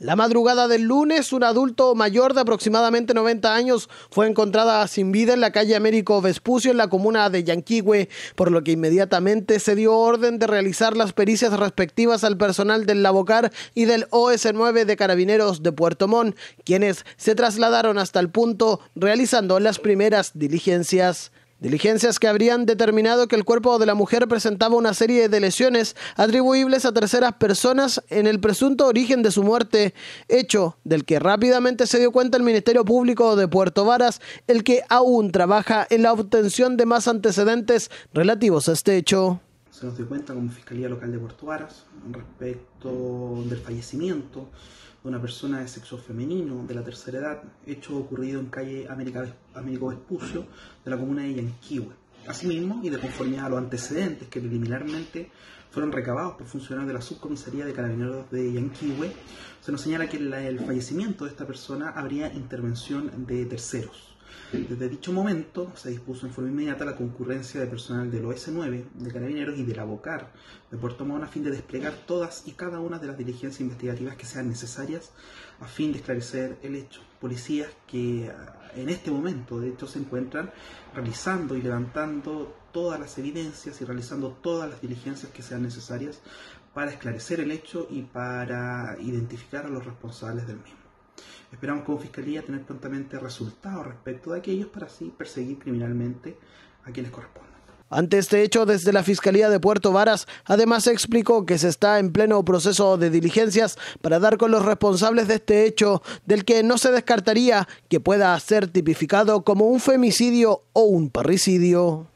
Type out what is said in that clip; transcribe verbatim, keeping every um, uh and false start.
La madrugada del lunes, un adulto mayor de aproximadamente noventa años fue encontrada sin vida en la calle Américo Vespucio, en la comuna de Yanquihue, por lo que inmediatamente se dio orden de realizar las pericias respectivas al personal del Lavocar y del O S nueve de Carabineros de Puerto Montt, quienes se trasladaron hasta el punto realizando las primeras diligencias. Diligencias que habrían determinado que el cuerpo de la mujer presentaba una serie de lesiones atribuibles a terceras personas en el presunto origen de su muerte, hecho del que rápidamente se dio cuenta el Ministerio Público de Puerto Varas, el que aún trabaja en la obtención de más antecedentes relativos a este hecho. Se nos dio cuenta como Fiscalía Local de Puerto Varas respecto del fallecimiento de una persona de sexo femenino de la tercera edad, hecho ocurrido en calle Américo Vespucio de la comuna de Yanquihue. Asimismo, y de conformidad a los antecedentes que preliminarmente fueron recabados por funcionarios de la subcomisaría de Carabineros de Yanquihue, se nos señala que en el fallecimiento de esta persona habría intervención de terceros. Desde dicho momento se dispuso en forma inmediata la concurrencia de personal del O S nueve de Carabineros y del Lavocar de Puerto Montt a fin de desplegar todas y cada una de las diligencias investigativas que sean necesarias a fin de esclarecer el hecho. Policías que en este momento de hecho se encuentran realizando y levantando todas las evidencias y realizando todas las diligencias que sean necesarias para esclarecer el hecho y para identificar a los responsables del mismo. Esperamos como Fiscalía tener prontamente resultados respecto de aquellos para así perseguir criminalmente a quienes correspondan. Ante este hecho, desde la Fiscalía de Puerto Varas, además se explicó que se está en pleno proceso de diligencias para dar con los responsables de este hecho, del que no se descartaría que pueda ser tipificado como un femicidio o un parricidio.